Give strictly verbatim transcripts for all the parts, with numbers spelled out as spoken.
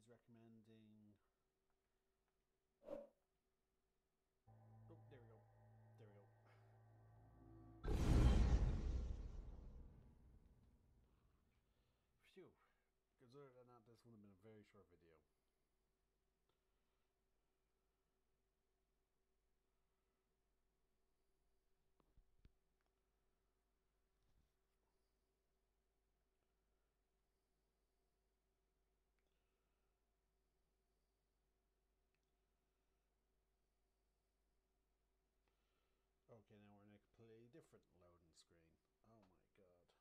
is recommending. Oh, there we go. There we go. Phew. Because other than that, this would have been a very short video. Okay, now we're in a completely different loading screen. Oh my god.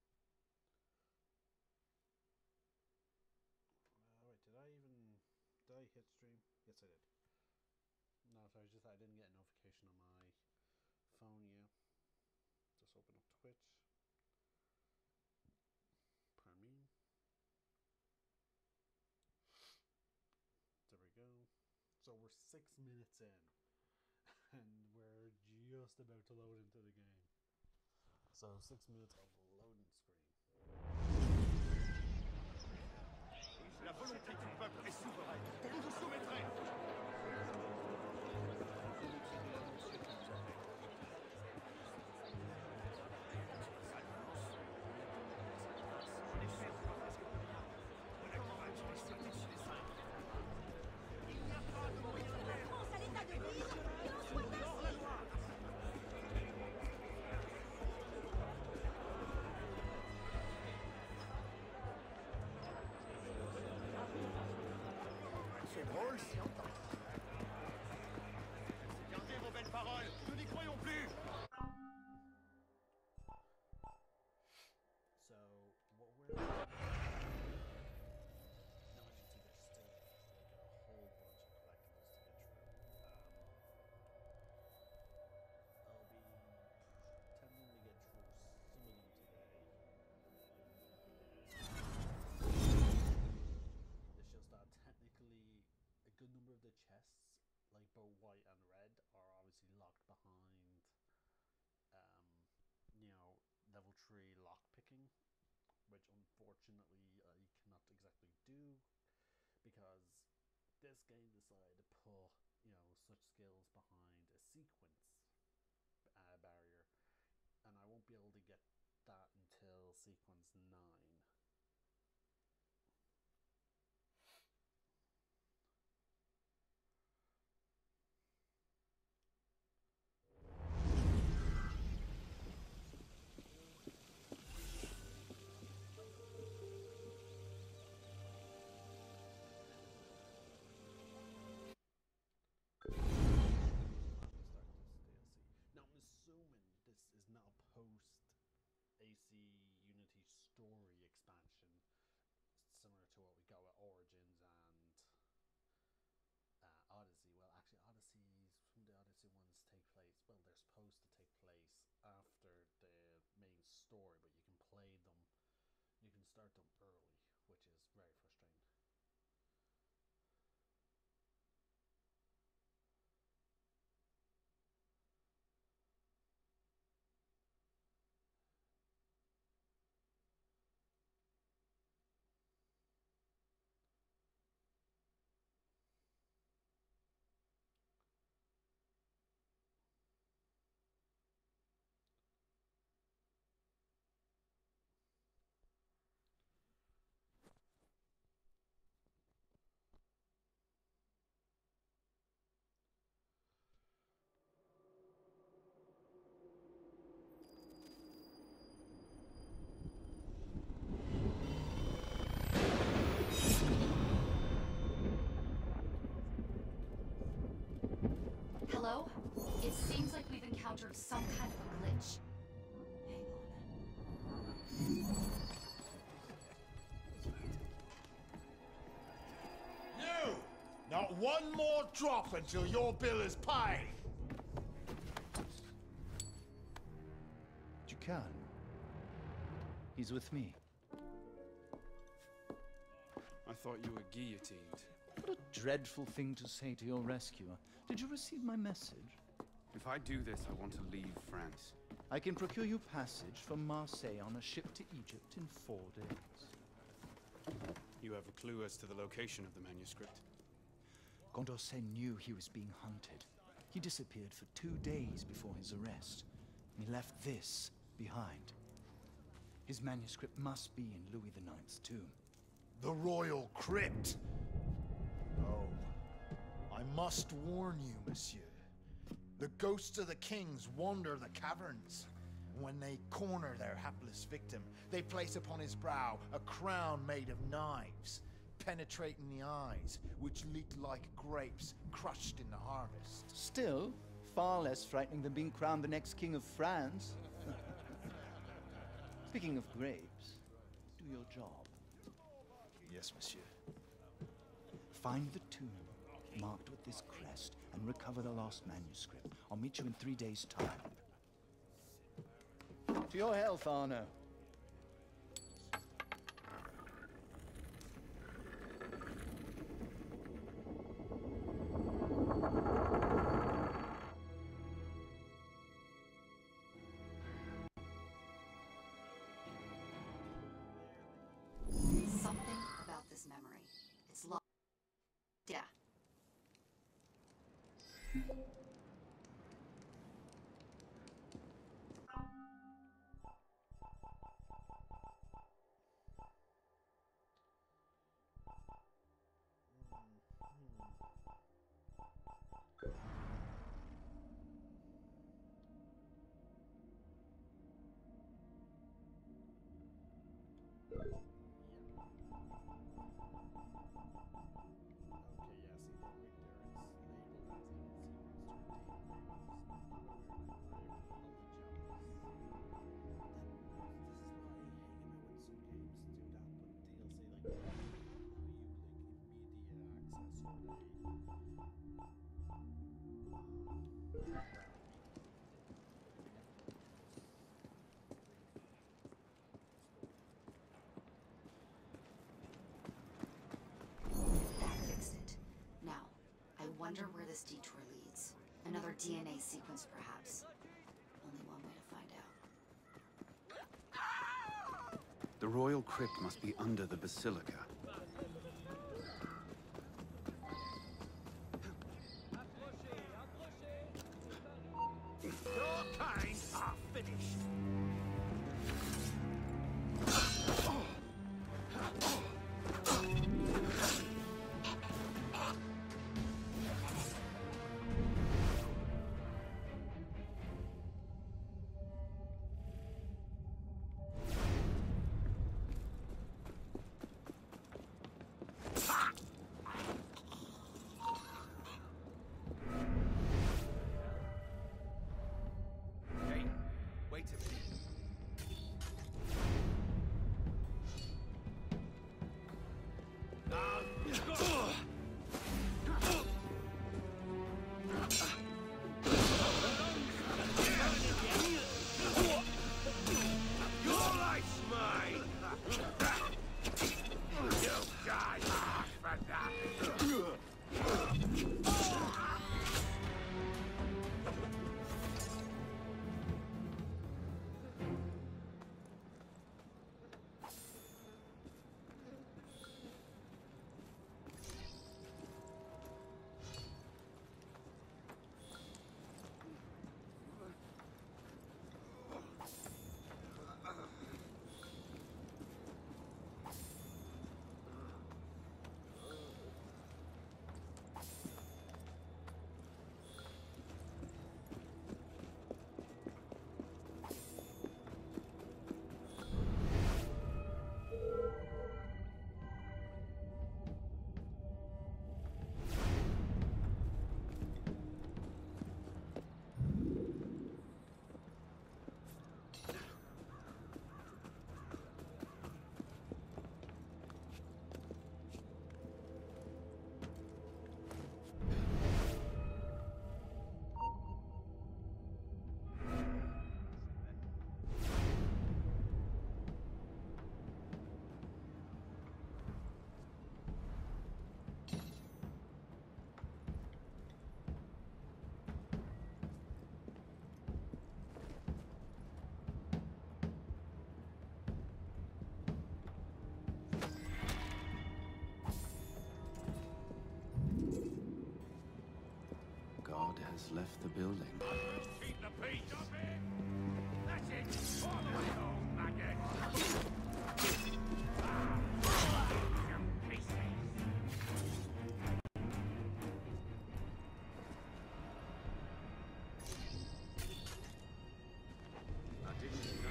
Uh, wait, did I even... Did I hit stream? Yes, I did. No, sorry, just I didn't get a notification on my phone yet. Just open up Twitch. Pardon me. There we go. So we're six minutes in. And we're just about to load into the game. So six minutes of loading screen. La volonté du peuple est souveraine. Vous vous soumettrez. Il n'y a pas de moyen de faire. France à l'état de vivre, que l'on soit ainsi. C'est drôle, si entend. Gardez vos belles paroles, nous n'y croyons plus. So what we're now, as you see, there's still like a whole bunch of collectibles to get through. Um, I'll be attempting to get through some of them today. It's just that technically a good number of the chests, like both white and red, are obviously locked behind um, you know, level three lock picking, which unfortunately I cannot exactly do because this game decided to put, you know, such skills behind a sequence uh, barrier, and I won't be able to get that until sequence nine. Now I'm assuming this is not a post A C Unity story expansion, similar to what we got with Origins and uh, Odyssey. Well, actually, Odyssey's some of the Odyssey ones take place. Well, they're supposed to take place after the main story, but you can play them. You can start them early, which is very frustrating. Hello? It seems like we've encountered some kind of a glitch. Hang on. You! Not one more drop until your bill is paid! Jukan. He's with me. I thought you were guillotined. What a dreadful thing to say to your rescuer. Did you receive my message? If I do this, I want to leave France. I can procure you passage from Marseille on a ship to Egypt in four days. You have a clue as to the location of the manuscript? Condorcet knew he was being hunted. He disappeared for two days before his arrest. And he left this behind. His manuscript must be in Louis the Ninth's tomb. The Royal Crypt! Oh, I must warn you, monsieur. The ghosts of the kings wander the caverns. When they corner their hapless victim, they place upon his brow a crown made of knives, penetrating the eyes, which leak like grapes crushed in the harvest. Still, far less frightening than being crowned the next king of France. Speaking of grapes, do your job. Yes, monsieur. Find the tomb, marked with this crest, and recover the lost manuscript. I'll meet you in three days' time. To your health, Arno. Something about this memory. It's lost. Yeah. Wonder where this detour leads. Another D N A sequence, perhaps. Only one way to find out. The Royal Crypt must be under the Basilica. Your kind are finished. Wait a minute. Your life's mine! You'll die hard for that! has left the building. Keep the peace. That's it. All the way home, maggot. Ah, some pieces. I didn't know.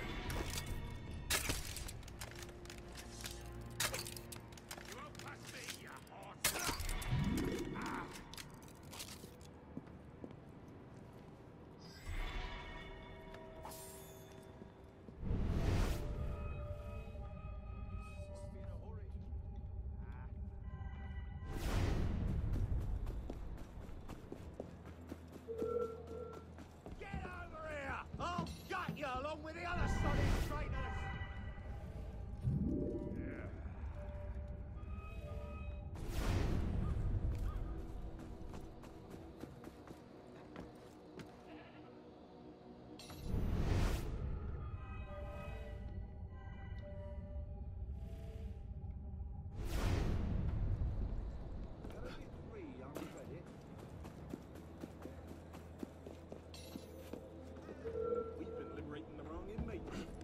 You won't pass me, you horse. Ah. Get over here! I'll gut you along with the other solid traitors! We've been liberating the wrong inmate.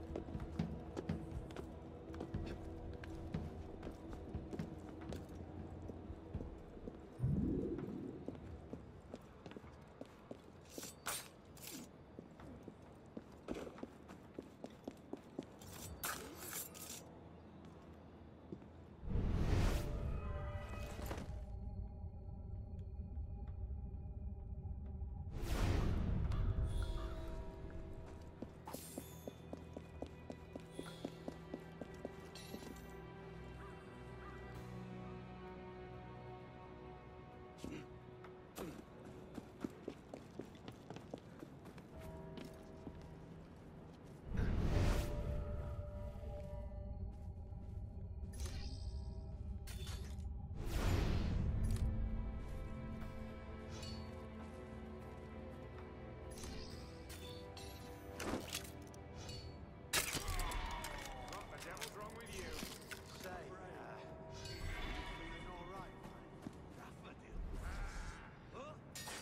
What the devil's wrong with you? Say, uh, you feeling all right, mate? Huh?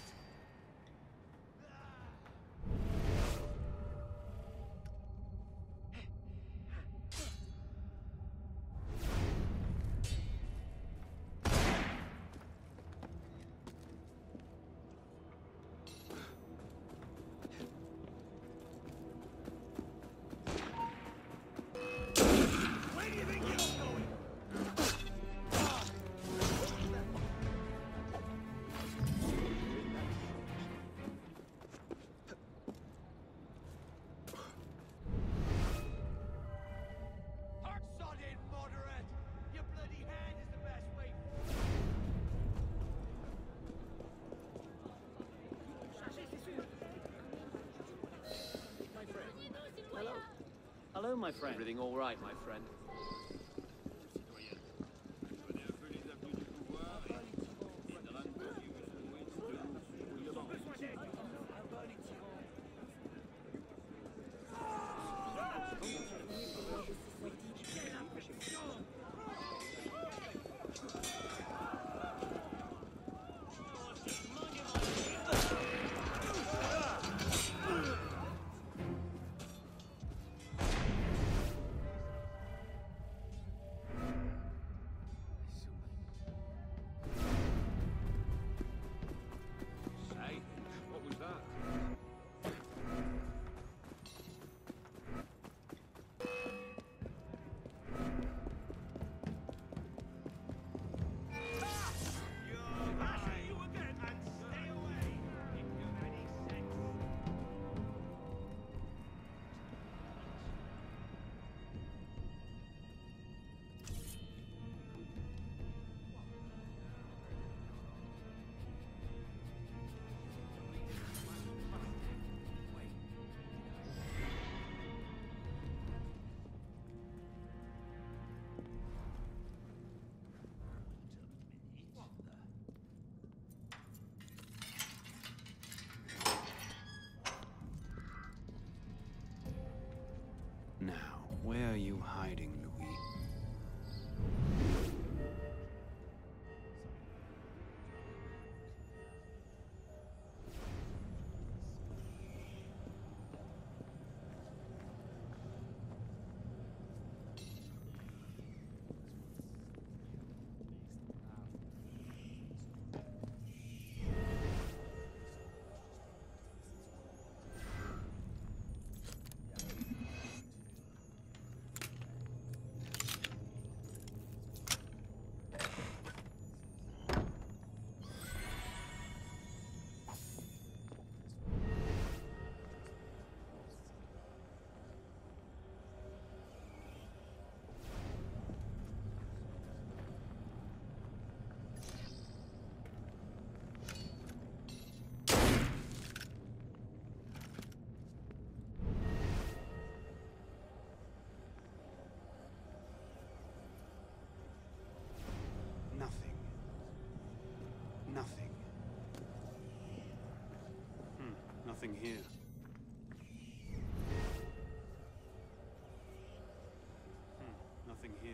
Where do you think you're going? Hard sodded moderate! Your bloody hand is the best way Hello. Hello, my friend. Everything all right, my friend? Say, what was that? You again and stay away! If you've any sense. Now, where are you hiding, Louis? Nothing here. Hmm, nothing here.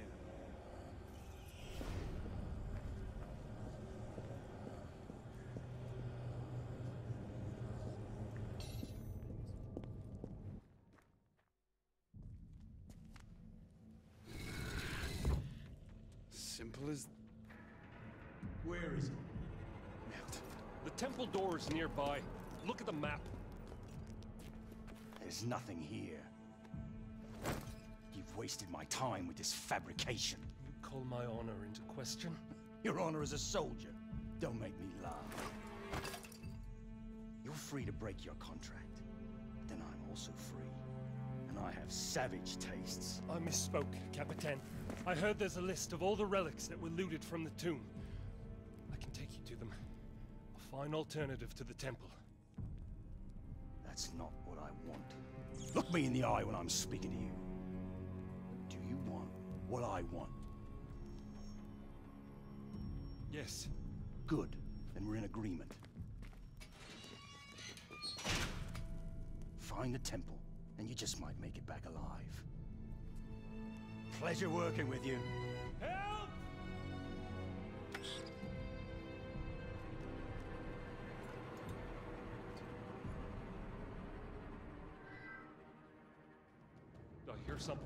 Simple as... Where is it? The temple door is nearby. Look at the map. There's nothing here. You've wasted my time with this fabrication. You call my honor into question? Your honor as a soldier. Don't make me laugh. You're free to break your contract. But then I'm also free. And I have savage tastes. I misspoke, Capitan. I heard there's a list of all the relics that were looted from the tomb. I can take you to them. A fine alternative to the temple. That's not what I want. Look me in the eye when I'm speaking to you. Do you want what I want? Yes. Good. Then we're in agreement. Find the temple, and you just might make it back alive. Pleasure working with you. Help! I hear something.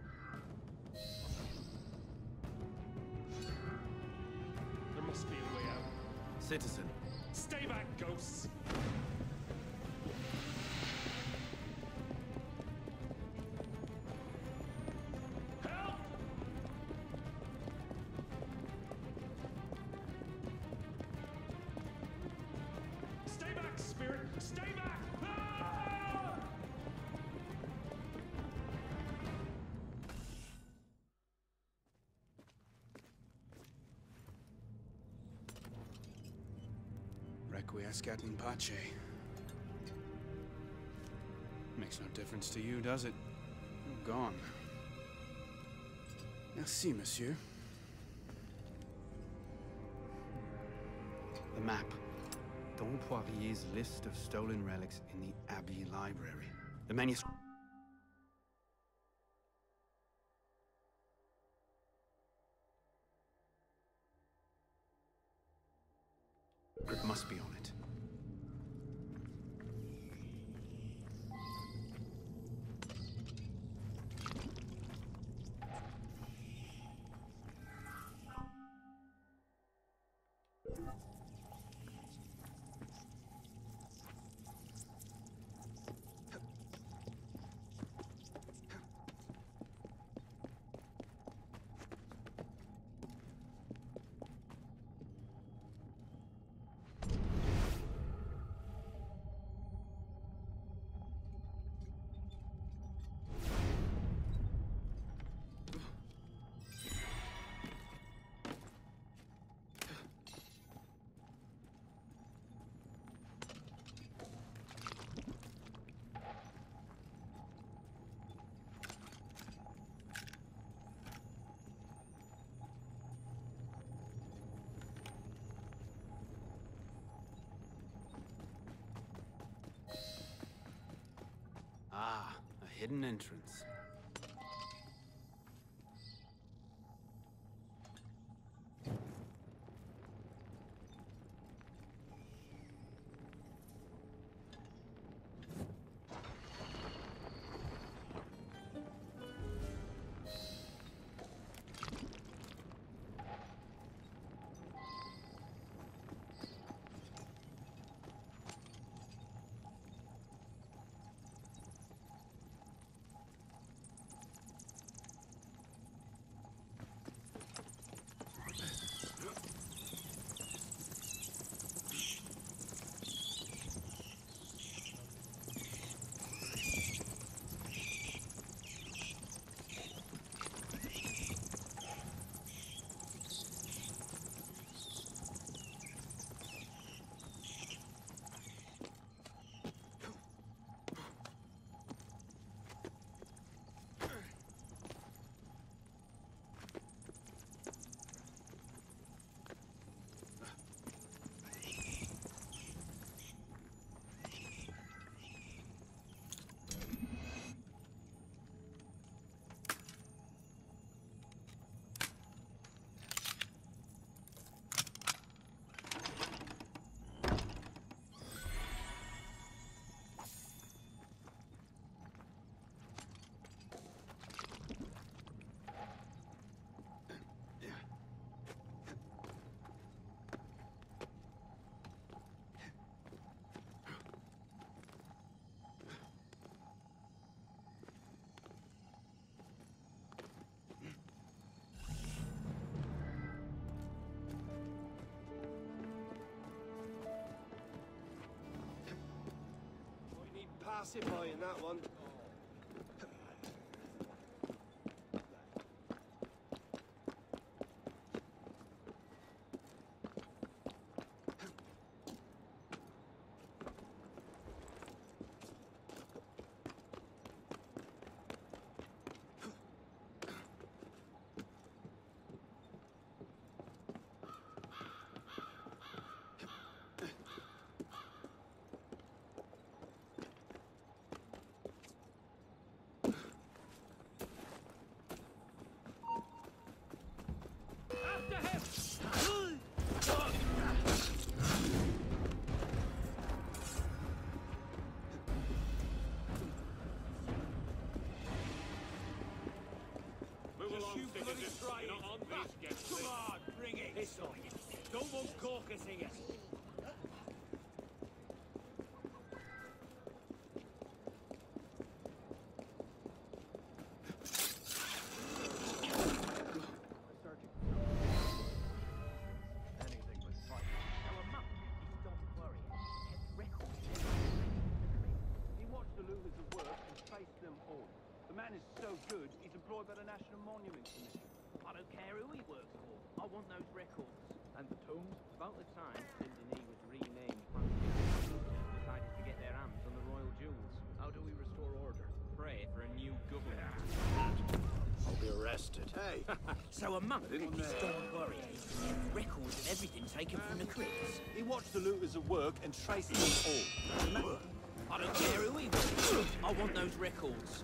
There must be a way out. Citizen. Stay back, ghosts! Help! Stay back, spirit! Stay back! Ah! Requiescat in pace. Makes no difference to you, does it? You're gone. Merci, monsieur. The map. Dom Poirier's list of stolen relics in the Abbey Library. The manuscript must be on it. Ah, a hidden entrance. classifying that one. Come on, bring it! This way. Don't want caucus here. Anything but fight. Now, a monk is Don Warrior. Kept records. He watched the looters at work and traced them all. The man is so good, he's employed by the National Monument Commission. I don't care who he works for. I want those records. And the tombs? About the time Saint-Denis was renamed, looters decided to get their hands on the royal jewels. How do we restore order? Pray for a new government. I'll be arrested. Hey! So a monk is Don Warrior. Records of everything taken from the crypts. He watched the looters at work and traced them all. I don't care who he works for. I want those records.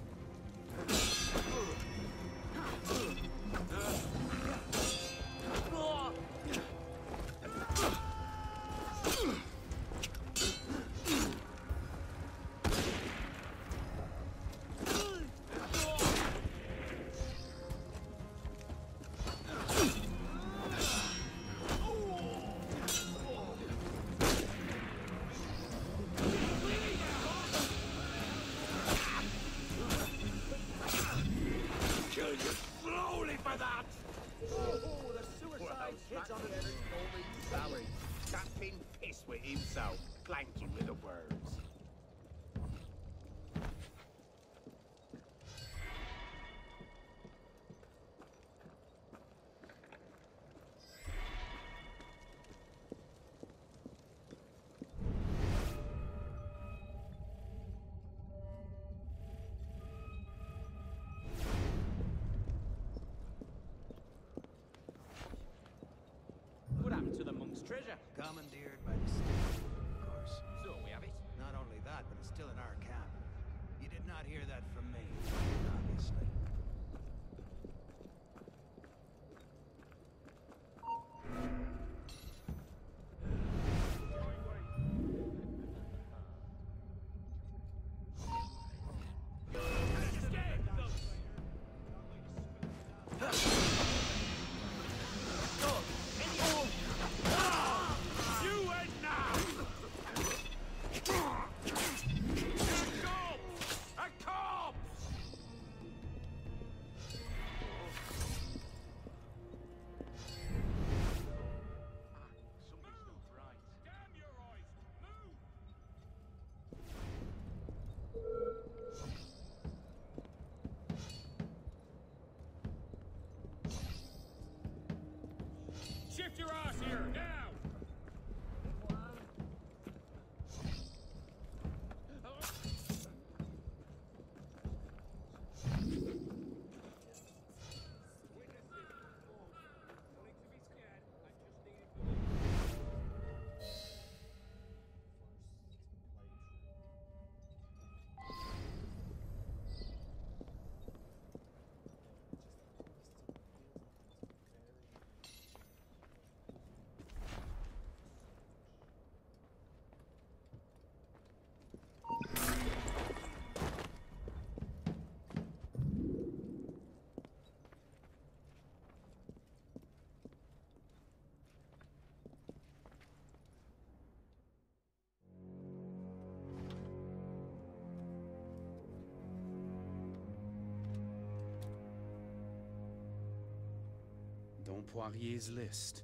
Clanking with the words. What happened to the monk's treasure? Commandeered by the state, of course. So we have it. Not only that, but it's still in our camp. You did not hear that from me, obviously. Shift your ass here, now! Don Poirier's list.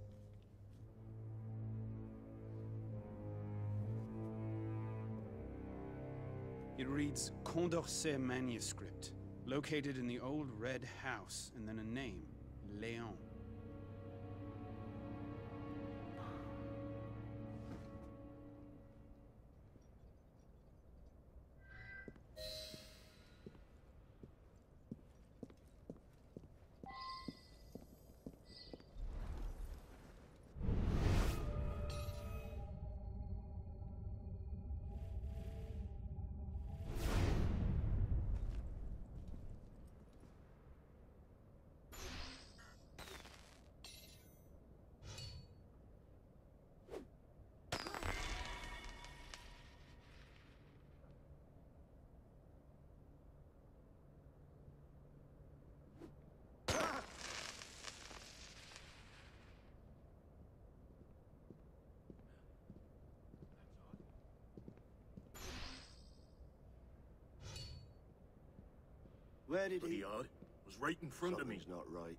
It reads Condorcet manuscript, located in the old red house, and then a name, Leon. Where did Pretty he... odd. Was right in front of me. Something's not right.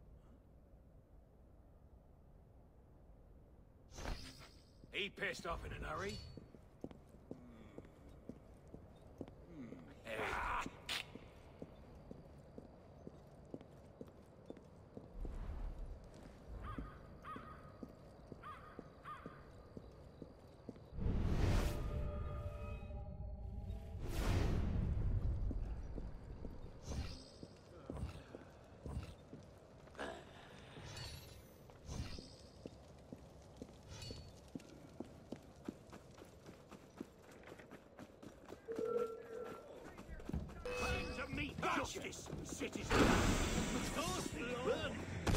He pissed off in an hurry. Hey. Justice, citizens! Burn!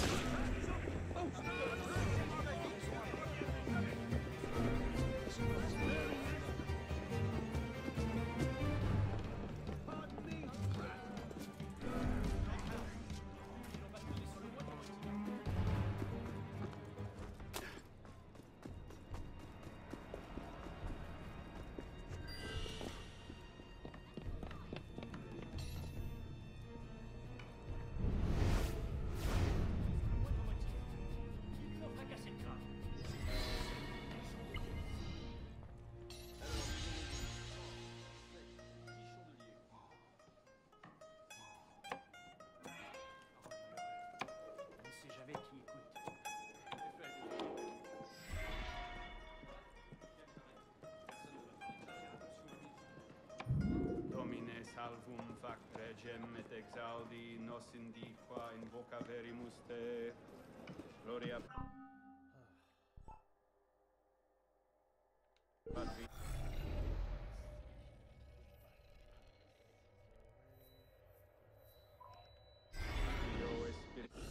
Domine salvum fac regem et exaudi nos indiqua invoca verimus te. Gloria Patri. Dio e Spiritus.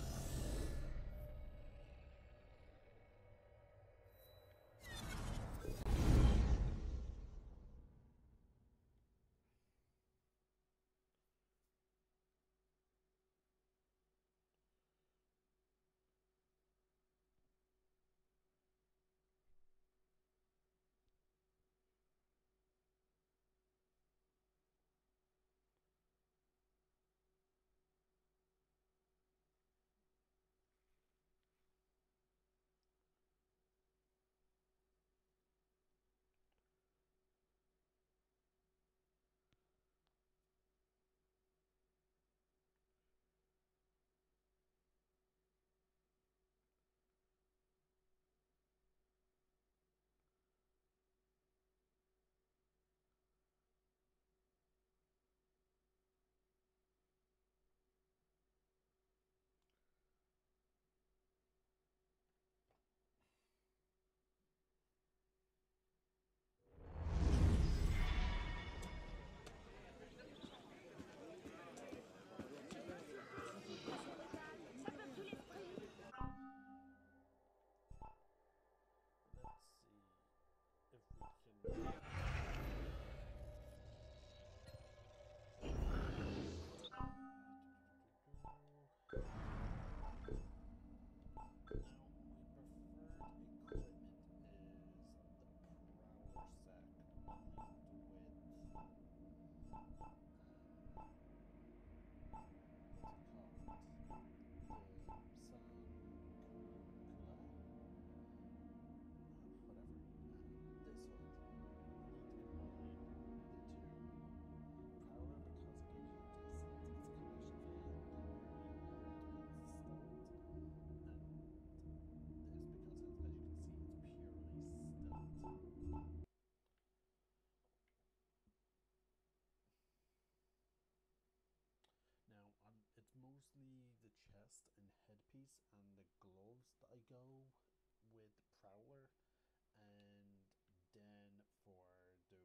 mostly the chest and headpiece and the gloves that I go with Prowler, and then for the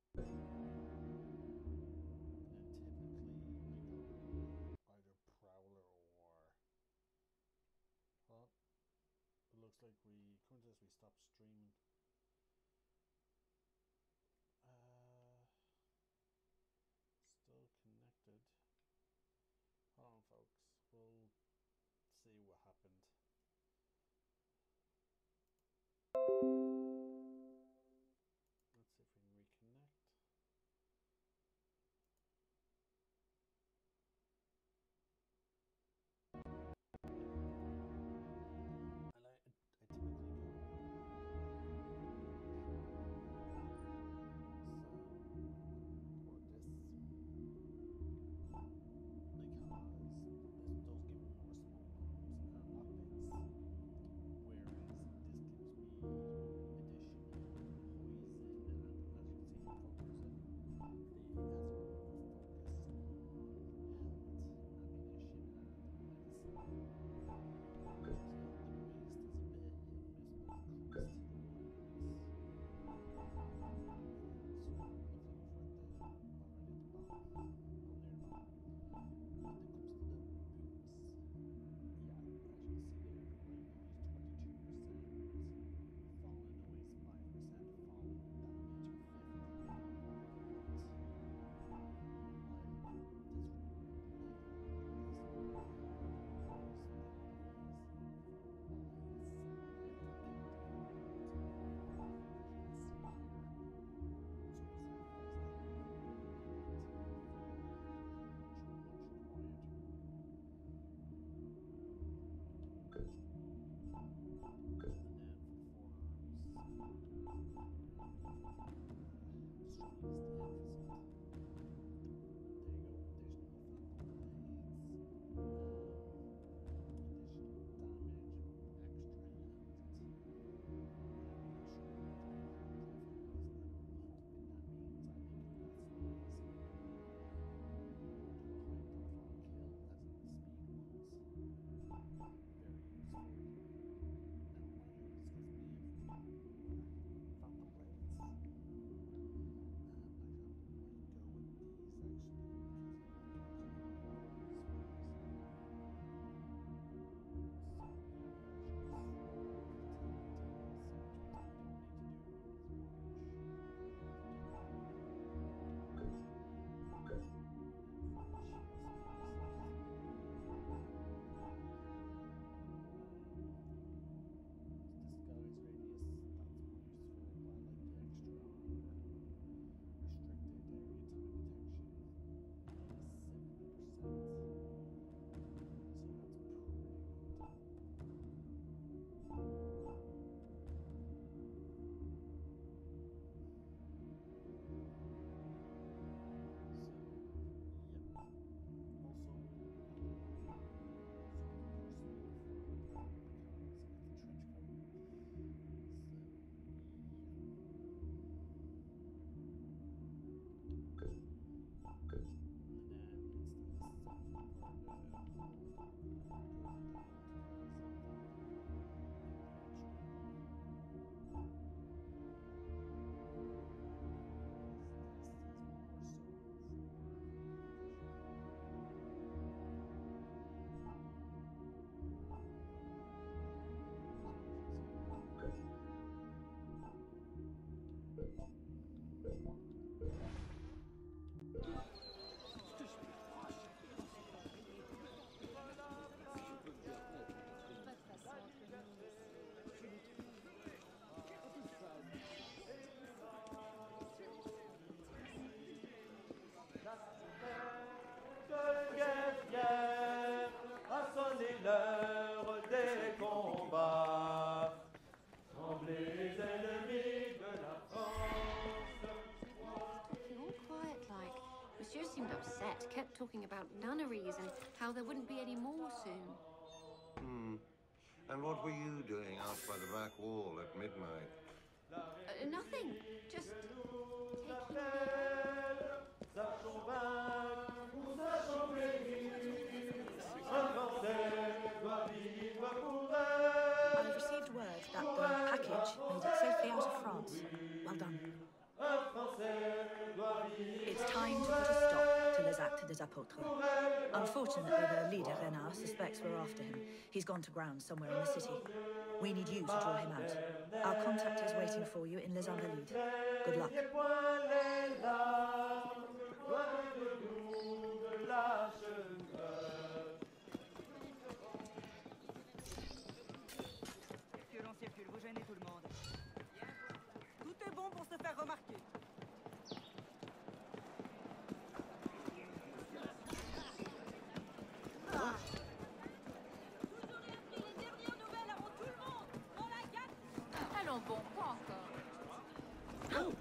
and then typically I go either Prowler or well, it looks like we come to this we stopped streaming. Uh still connected. Hold on, folks. We'll see what happened. Let's see if we can reconnect. And I, I typically go. L'heure des combats, tremblez les ennemis de la France. Looking all quiet like. Monsieur seemed upset, kept talking about nunneries and how there wouldn't be any more soon. Hmm. And what were you doing out by the back wall at midnight? Uh, nothing. Just taking Sachons vaincre, nous sachons gagner. It's time to put a stop to Les Actes des Apôtres. Unfortunately, the leader, Renard, suspects we're after him. He's gone to ground somewhere in the city. We need you to draw him out. Our contact is waiting for you in Les Invalides. Good luck. Circule, on circule, vous gênez tout le monde. Tout est bon pour se faire remarquer. Allons bon, pas encore.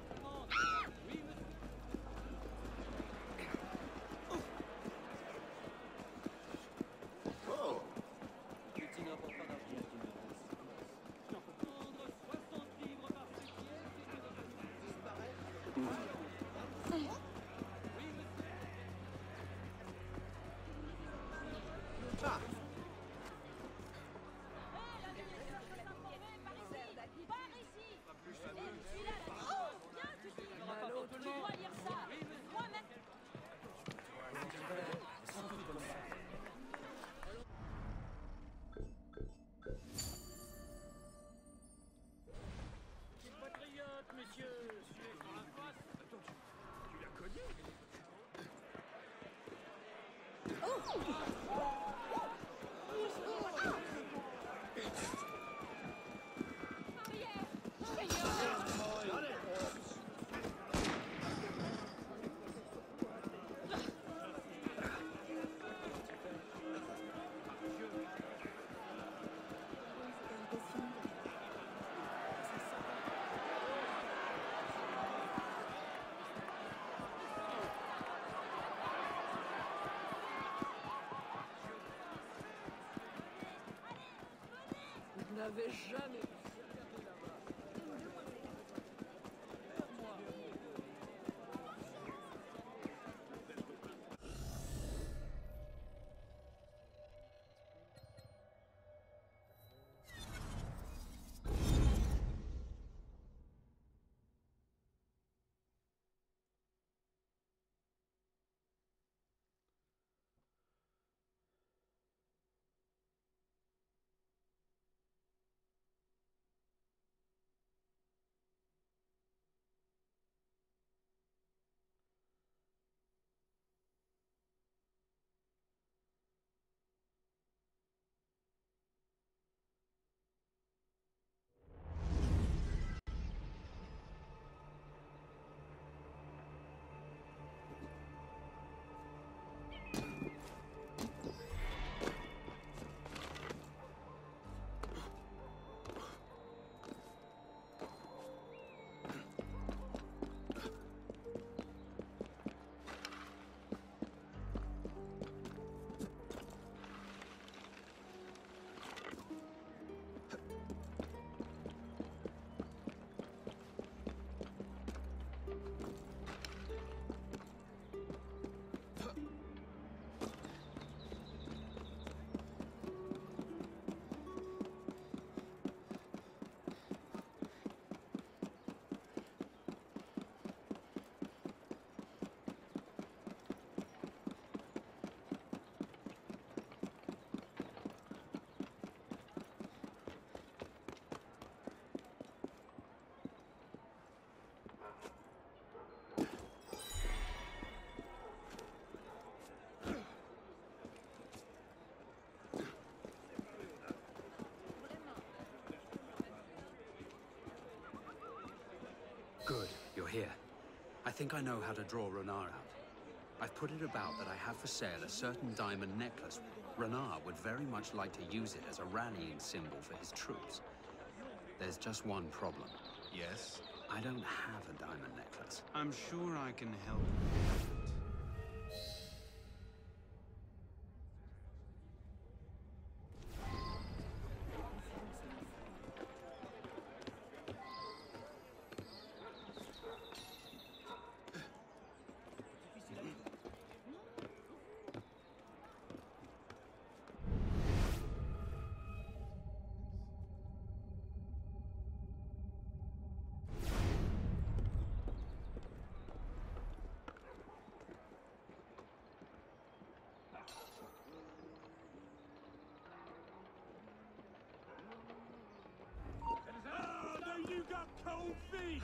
Vous n'avez jamais... Good, you're here. I think I know how to draw Renard out. I've put it about that I have for sale a certain diamond necklace. Renard would very much like to use it as a rallying symbol for his troops. There's just one problem. Yes? I don't have a diamond necklace. I'm sure I can help. cold feet!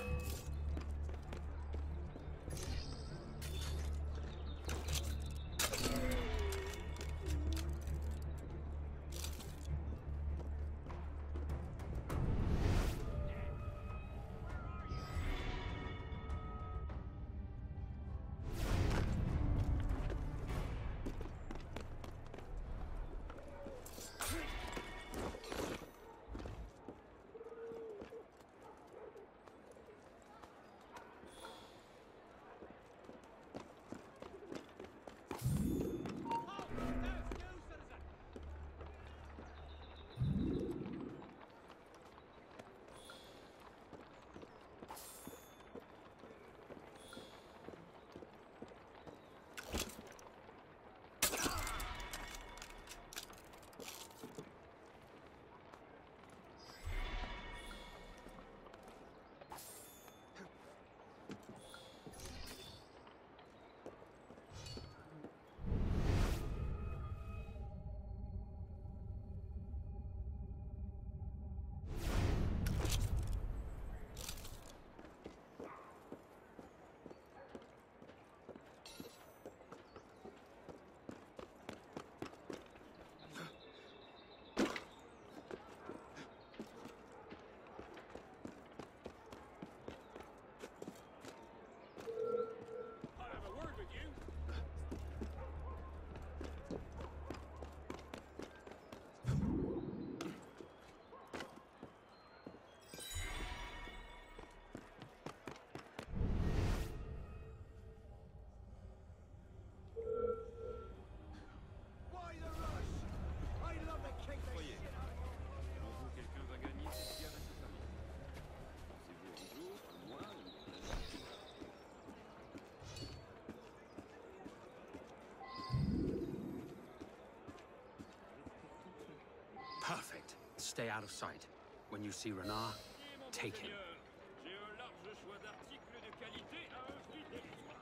Perfect. Stay out of sight. When you see Renard, take him. J'ai un large choix d'articles de qualité à un prix dérisoire.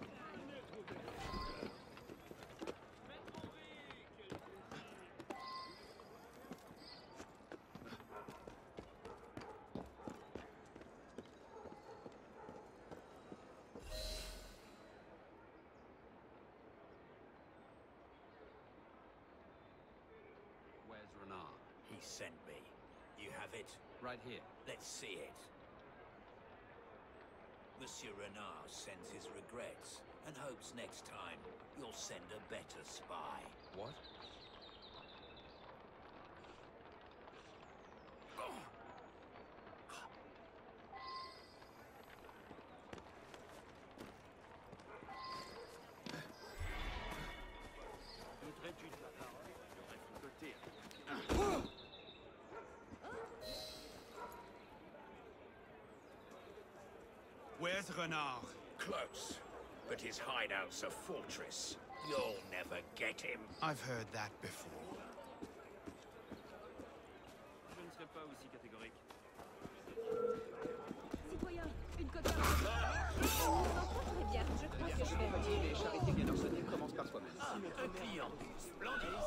Where's Renard? He sent me. You have it? Right here. Let's see it. Monsieur Renard sends his regrets and hopes next time you'll send a better spy. What? Voudrais-tu de ma parole? J'aurais fricoté. Where's Renard? Close, but his hideout's a fortress. You'll never get him. I've heard that before. Je ne serai pas aussi catégorique. Citoyen, une coquille. Très bien, je crois que je vais... Les charités bien ordonnées commencent par soi-même. Ah, un client. Splendide.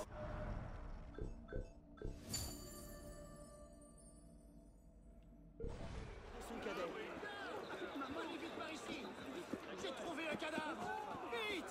Son cadet. Maman, vite par ici. J'ai trouvé un cadavre. Vite.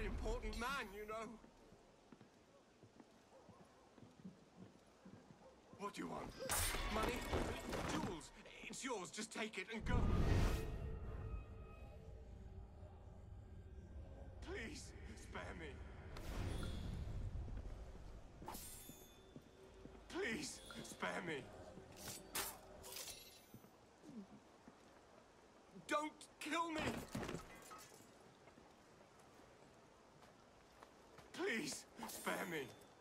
important man, you know. What do you want? Money? Jewels? It's yours. Just take it and go. Please, spare me. Please, spare me. Don't kill me! Please, spare me.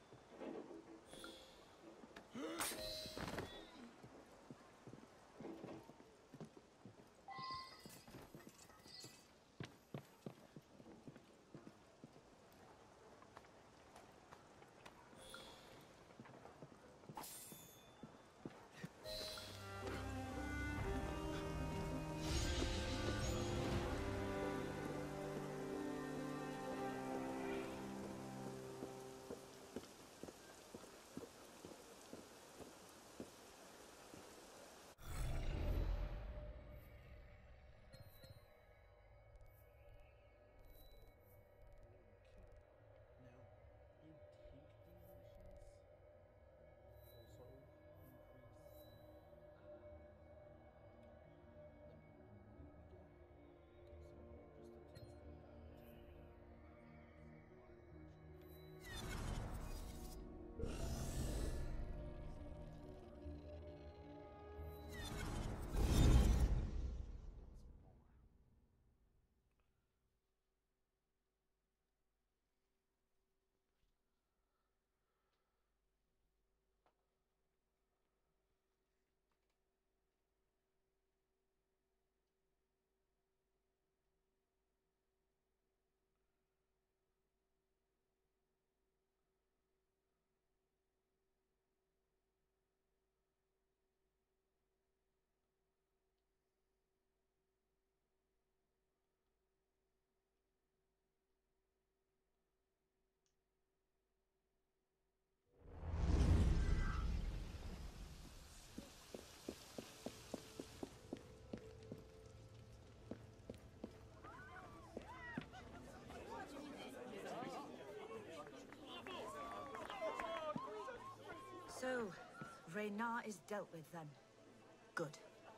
So, Reynard is dealt with then. Good.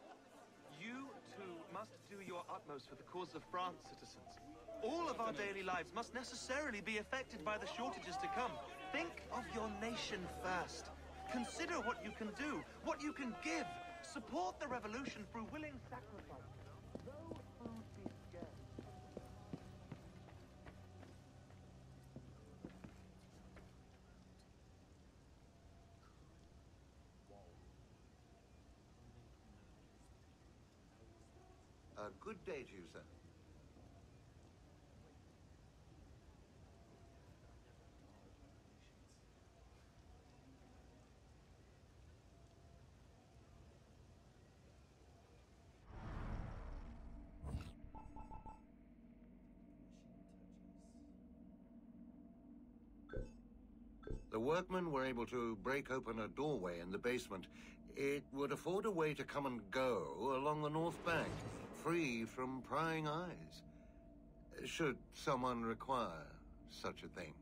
You too must do your utmost for the cause of France, citizens. All of our daily lives must necessarily be affected by the shortages to come. Think of your nation first. Consider what you can do, what you can give. Support the revolution through willing sacrifice. Though food be scarce. A good day to you, sir. The workmen were able to break open a doorway in the basement. It would afford a way to come and go along the north bank, free from prying eyes, should someone require such a thing.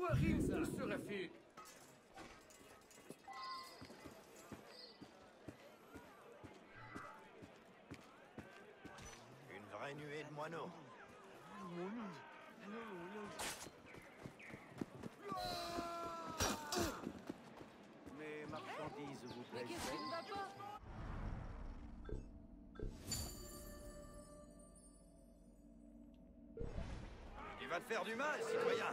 arrive tout se refait. Une vraie nuée de moineaux. Mes marchandises vous Mais plaisent. qu'est-ce qui ne va pas? Il va te faire du mal, citoyen.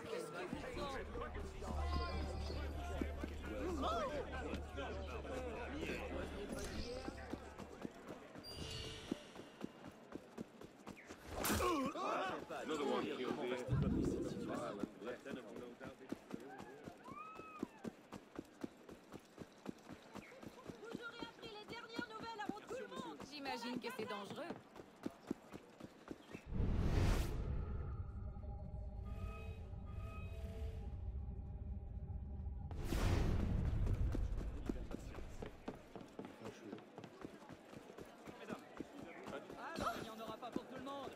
Another one killed the violent lieutenant, no doubt. Vous aurez appris les dernières nouvelles avant tout le monde. J'imagine que c'est dangereux. Alors, il n'y en aura pas pour tout le monde.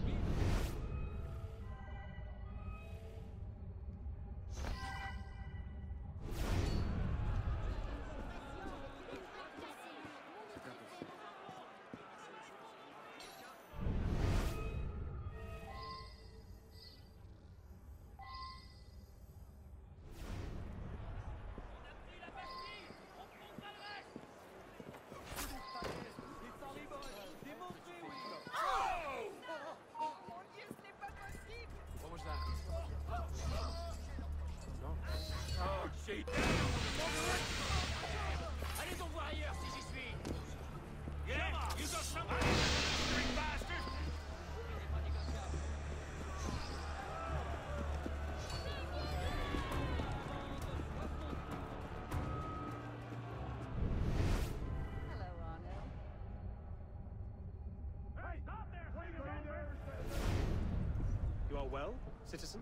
What was that? No? Oh, shit! Allez donc voir ailleurs si j'y suis! Yeah! You got somebody! String bastard! Hello, Arno. Hey, stop there! You are well, citizen?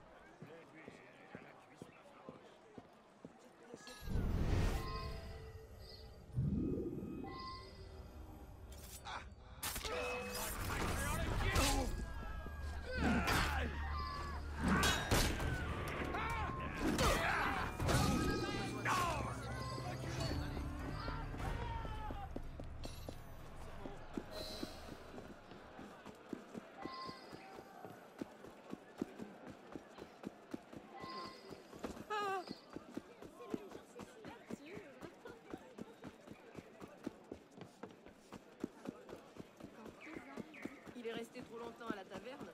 Il est resté trop longtemps à la taverne.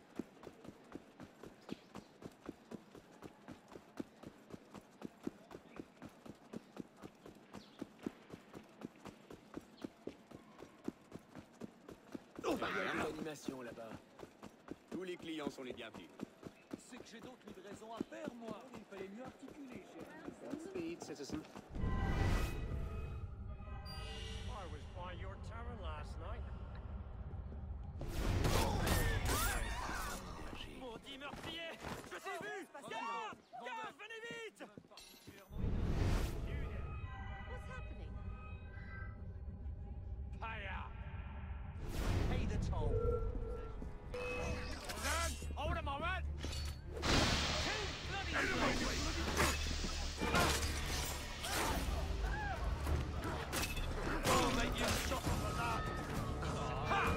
Il y a de l'animation là-bas. Tous les clients sont les bienvenus. C'est que j'ai d'autres livraisons à faire, moi. Il fallait mieux articuler, cher. Speed, citizen. I was by your tavern last night. Maudit meurtrier! Je t'ai vu! Gare! Gare! Venez vite! What's happening? Fire! Pay the toll. Then, hold him, all right? Oh, mate, you shot for that! Ha!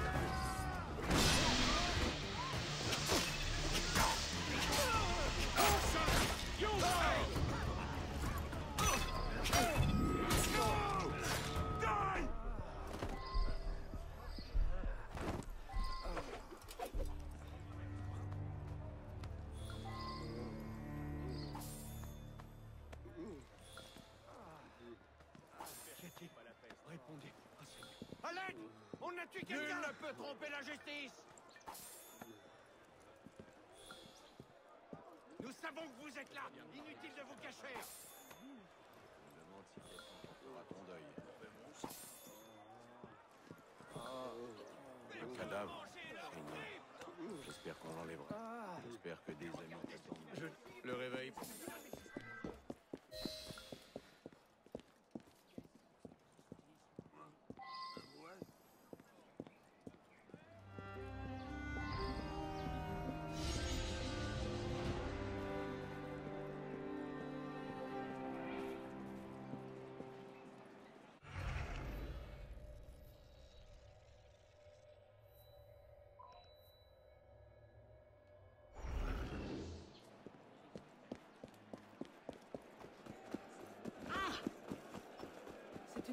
You die! Die! Répondez. À l'aide! On a tué quelqu'un! Nul ne peut tromper la justice! Nous savons que vous êtes là! Inutile de vous cacher! Je me demande si quelqu'un portera ton deuil. Le cadavre, saignant. J'espère qu'on l'enlèvera. J'espère que des amis t'attendent. Je le réveille.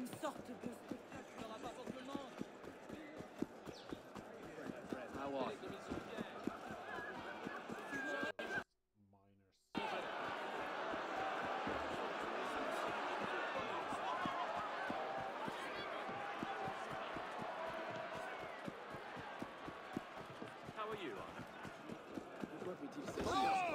une sorte de spectacle. Il n'y aura pas pour tout le monde. How are you? How are you, Anna? Pourquoi peut-il s'agir? Oh!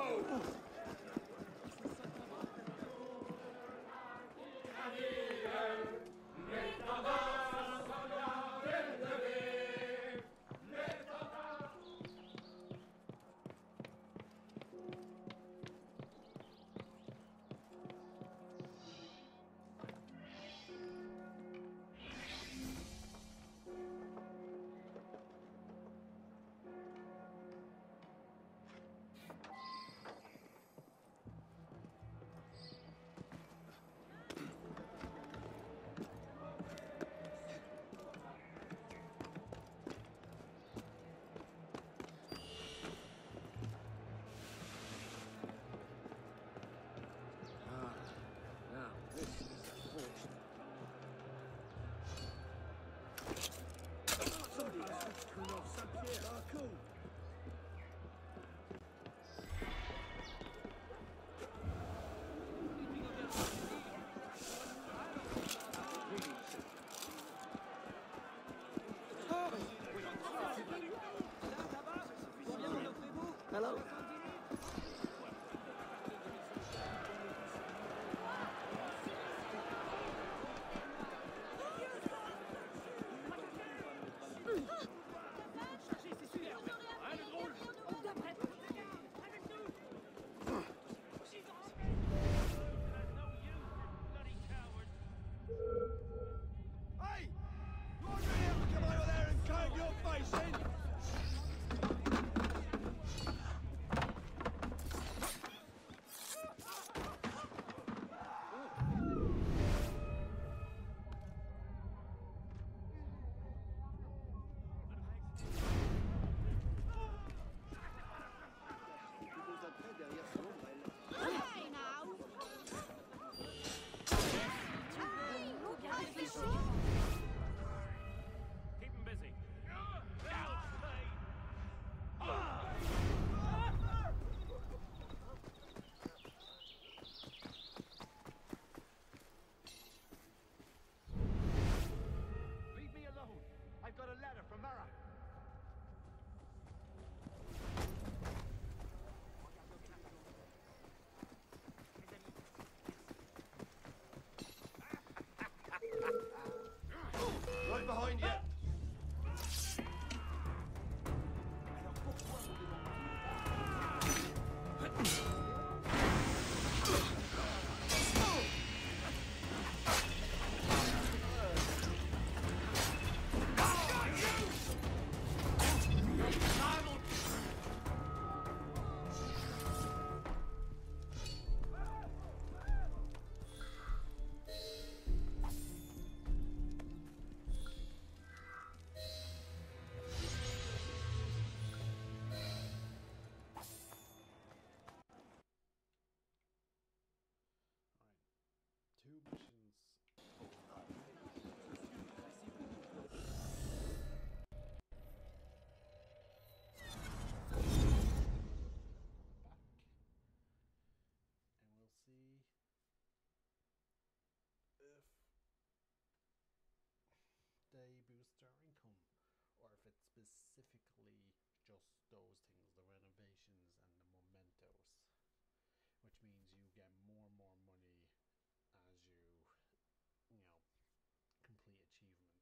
Hello? Hey! You want me to come over there and cave your face in? Keep him busy. Leave me alone. I've got a letter from Mara. Right behind you. Two missions. Back. And we'll see if they boost our income or if it's specifically just those things, the renovations and the mementos, which means you get more and more money as you, you know, complete achievements.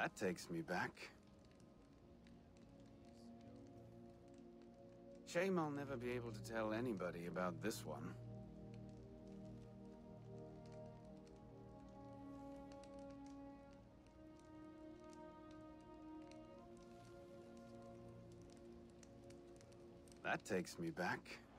That takes me back. Shame I'll never be able to tell anybody about this one. That takes me back.